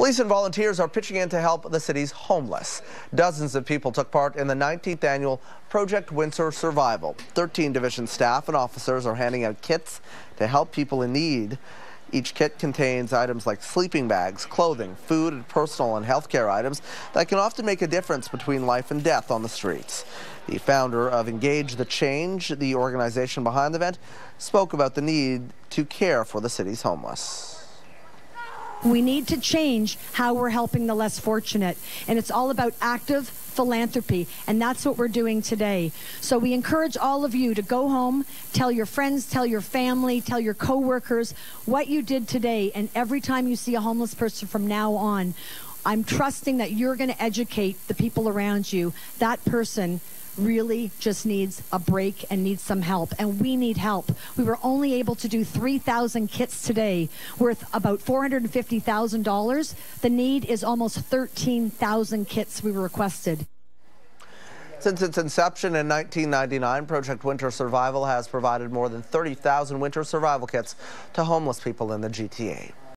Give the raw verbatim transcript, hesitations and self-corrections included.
Police and volunteers are pitching in to help the city's homeless. Dozens of people took part in the nineteenth annual Project Winter Survival. thirteen division staff and officers are handing out kits to help people in need. Each kit contains items like sleeping bags, clothing, food, and personal and healthcare items that can often make a difference between life and death on the streets. The founder of Engage the Change, the organization behind the event, spoke about the need to care for the city's homeless. We need to change how we're helping the less fortunate, and it's all about active philanthropy, and that's what we're doing today. So we encourage all of you to go home, tell your friends, tell your family, tell your co-workers what you did today, and every time you see a homeless person from now on, I'm trusting that you're going to educate the people around you. That person really just needs a break and needs some help, and we need help. We were only able to do three thousand kits today, worth about four hundred fifty thousand dollars. The need is almost thirteen thousand kits we were requested. Since its inception in nineteen ninety-nine, Project Winter Survival has provided more than thirty thousand winter survival kits to homeless people in the G T A.